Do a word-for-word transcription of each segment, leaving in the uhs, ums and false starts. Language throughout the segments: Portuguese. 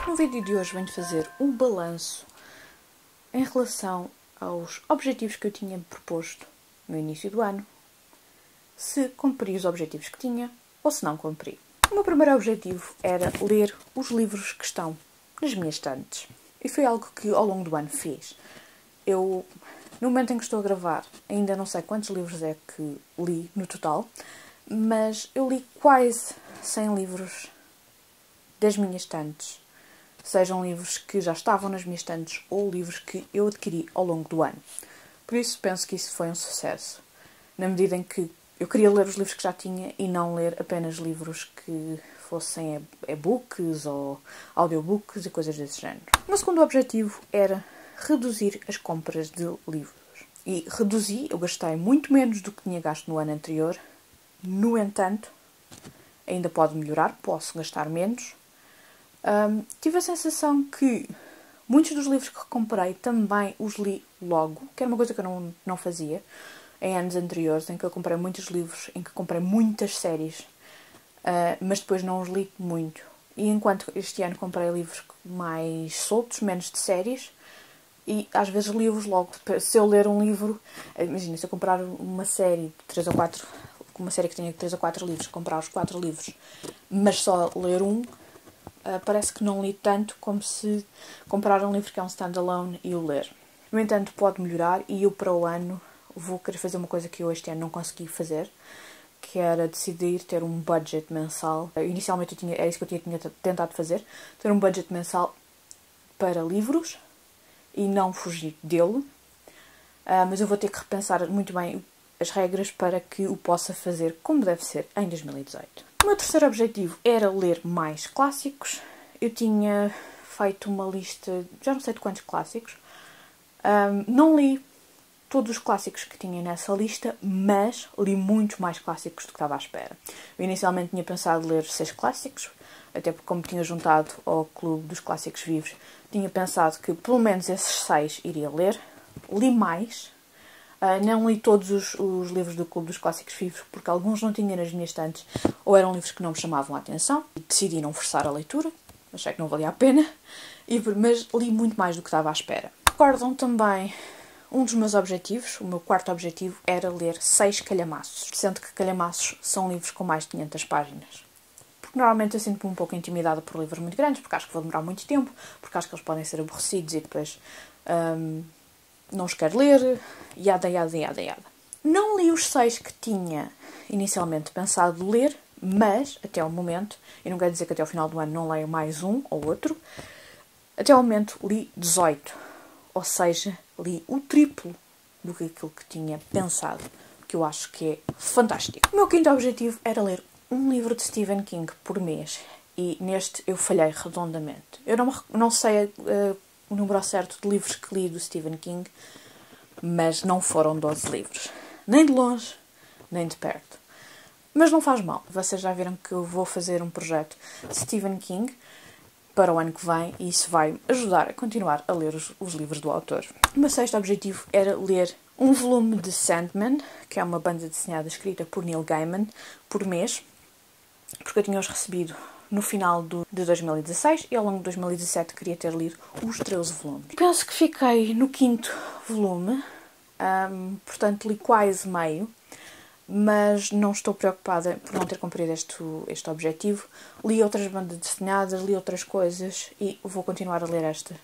No vídeo de hoje venho fazer um balanço em relação aos objetivos que eu tinha proposto no início do ano, se cumpri os objetivos que tinha ou se não cumpri. O meu primeiro objetivo era ler os livros que estão nas minhas estantes. E foi algo que ao longo do ano fiz. Eu, no momento em que estou a gravar, ainda não sei quantos livros é que li no total, mas eu li quase cem livros das minhas estantes. Sejam livros que já estavam nas minhas estantes ou livros que eu adquiri ao longo do ano. Por isso penso que isso foi um sucesso. Na medida em que eu queria ler os livros que já tinha e não ler apenas livros que fossem e-books ou audiobooks e coisas desse género. O meu segundo objetivo era reduzir as compras de livros. E reduzi, eu gastei muito menos do que tinha gasto no ano anterior. No entanto, ainda pode melhorar, posso gastar menos. Um, tive a sensação que muitos dos livros que comprei também os li logo, que era uma coisa que eu não, não fazia em anos anteriores, em que eu comprei muitos livros, em que comprei muitas séries, uh, mas depois não os li muito. E enquanto este ano comprei livros mais soltos, menos de séries, e às vezes li-os logo. Se eu ler um livro, imagina, se eu comprar uma série de três ou quatro, uma série que tenha três ou quatro livros, comprar os quatro livros, mas só ler um, Uh, parece que não li tanto como se comprar um livro que é um standalone e o ler. No entanto, pode melhorar e eu para o ano vou querer fazer uma coisa que eu este ano não consegui fazer, que era decidir ter um budget mensal. Uh, inicialmente eu tinha, era isso que eu tinha, tinha tentado fazer, ter um budget mensal para livros e não fugir dele, uh, mas eu vou ter que repensar muito bem as regras para que o possa fazer como deve ser em dois mil e dezoito. O meu terceiro objetivo era ler mais clássicos. Eu tinha feito uma lista, já não sei de quantos clássicos. Um, não li todos os clássicos que tinha nessa lista, mas li muito mais clássicos do que estava à espera. Eu inicialmente tinha pensado ler seis clássicos, até porque como tinha juntado ao Clube dos Clássicos Vivos, tinha pensado que pelo menos esses seis iria ler. Li mais. Uh, não li todos os, os livros do Clube dos Clássicos Vivos, porque alguns não tinha nas minhas estantes, ou eram livros que não me chamavam a atenção, e decidi não forçar a leitura, achei que não valia a pena, e, mas li muito mais do que estava à espera. Recordam também um dos meus objetivos, o meu quarto objetivo, era ler seis calhamaços, sendo que calhamaços são livros com mais de quinhentas páginas. Porque normalmente eu sinto-me um pouco intimidada por livros muito grandes, porque acho que vou demorar muito tempo, porque acho que eles podem ser aborrecidos e depois Um, não os quero ler, yada, yada, yada, yada. Não li os seis que tinha inicialmente pensado ler, mas, até ao momento, e não quero dizer que até ao final do ano não leio mais um ou outro, até ao momento li dezoito. Ou seja, li o triplo do que aquilo que tinha pensado, que eu acho que é fantástico. O meu quinto objetivo era ler um livro de Stephen King por mês, e neste eu falhei redondamente. Eu não, não sei uh, o número certo de livros que li do Stephen King, mas não foram doze livros. Nem de longe, nem de perto. Mas não faz mal. Vocês já viram que eu vou fazer um projeto de Stephen King para o ano que vem e isso vai ajudar a continuar a ler os, os livros do autor. O meu sexto objetivo era ler um volume de Sandman, que é uma banda desenhada escrita por Neil Gaiman, por mês, porque eu tinha-os recebido no final do, de dois mil e dezasseis e ao longo de dois mil e dezassete queria ter lido os treze volumes. Penso que fiquei no quinto volume, um, portanto li quase meio, mas não estou preocupada por não ter cumprido este, este objetivo. Li outras bandas desenhadas, li outras coisas e vou continuar a ler esta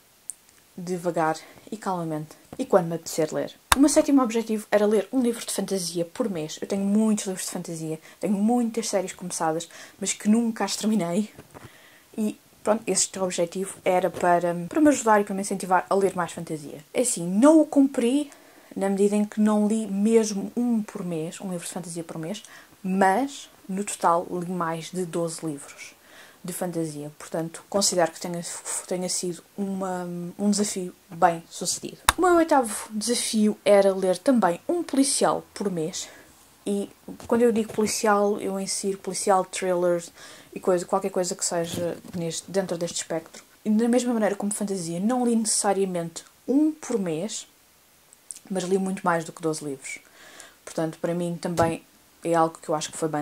devagar e calmamente e quando me apetecer ler. O meu sétimo objetivo era ler um livro de fantasia por mês. Eu tenho muitos livros de fantasia, tenho muitas séries começadas, mas que nunca as terminei. E pronto, este objetivo era para, para me ajudar e para me incentivar a ler mais fantasia. Assim, não o cumpri na medida em que não li mesmo um por mês, um livro de fantasia por mês, mas no total li mais de doze livros de fantasia. Portanto, considero que tenha, tenha sido uma, um desafio bem sucedido. O meu oitavo desafio era ler também um policial por mês. E quando eu digo policial, eu insiro policial, thrillers e coisa, qualquer coisa que seja neste, dentro deste espectro. E da mesma maneira como fantasia, não li necessariamente um por mês, mas li muito mais do que doze livros. Portanto, para mim também é algo que eu acho que foi bem sucedido. O meu nono objetivo era ler mais contos e filo.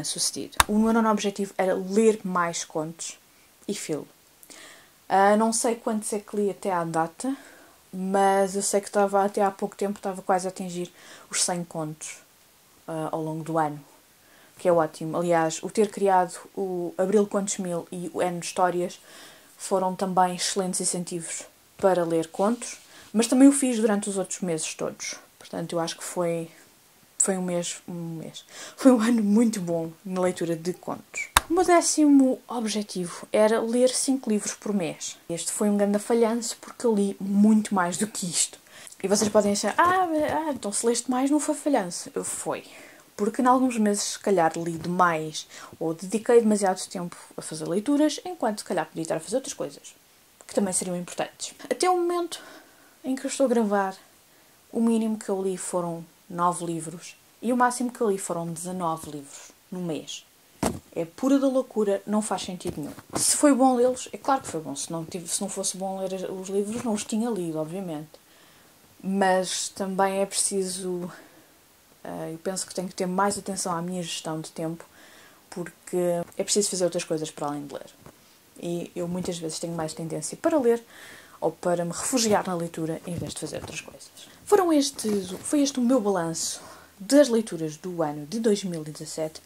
Uh, não sei quantos é que li até à data, mas eu sei que estava até há pouco tempo, estava quase a atingir os cem contos uh, ao longo do ano, que é ótimo. Aliás, o ter criado o Abril Contos Mil e o N Histórias foram também excelentes incentivos para ler contos, mas também o fiz durante os outros meses todos. Portanto, eu acho que foi, foi um mês, um mês, foi um ano muito bom na leitura de contos. O meu décimo objetivo era ler cinco livros por mês. Este foi um grande falhanço porque eu li muito mais do que isto. E vocês podem achar, ah, ah então se leste mais não foi falhanço. Foi. Porque em alguns meses, se calhar, li demais ou dediquei demasiado tempo a fazer leituras, enquanto, se calhar, podia estar a fazer outras coisas, que também seriam importantes. Até o momento em que eu estou a gravar, o mínimo que eu li foram nove livros e o máximo que eu li foram dezanove livros no mês. É pura da loucura, não faz sentido nenhum. Se foi bom lê-los, é claro que foi bom. Se não, tive, se não fosse bom ler os livros, não os tinha lido, obviamente. Mas também é preciso... Uh, eu penso que tenho que ter mais atenção à minha gestão de tempo, porque é preciso fazer outras coisas para além de ler. E eu muitas vezes tenho mais tendência para ler ou para me refugiar na leitura em vez de fazer outras coisas. Foram estes, foi este o meu balanço das leituras do ano de dois mil e dezassete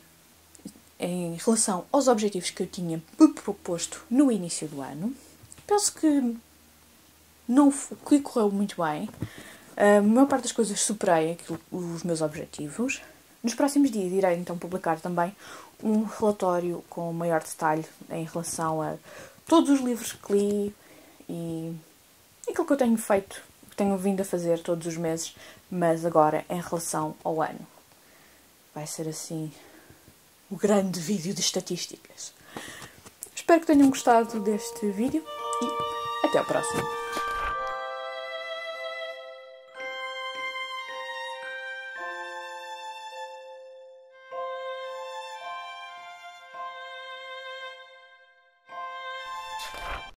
em relação aos objetivos que eu tinha me proposto no início do ano. Penso que, não, que correu muito bem. A maior parte das coisas superei aquilo, os meus objetivos. Nos próximos dias irei então publicar também um relatório com maior detalhe em relação a todos os livros que li e aquilo que eu tenho feito, que tenho vindo a fazer todos os meses, mas agora em relação ao ano. Vai ser assim o grande vídeo de estatísticas. Espero que tenham gostado deste vídeo e até ao próximo.